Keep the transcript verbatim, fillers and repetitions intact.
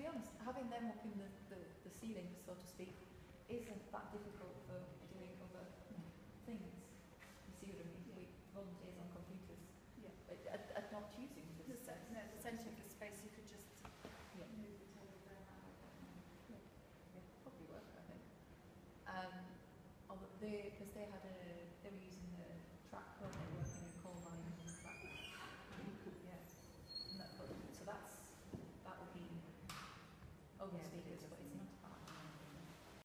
honest, having them up in the, the, the ceiling, so to speak, isn't that difficult for doing other things. You see what I mean? Yeah. We volunteers on computers. Yeah. At, at not using The, this ce- space. no, the centre of the space, you could just Yeah. move the telephone out. Yeah, probably work, I think. Um, although they, because they had a,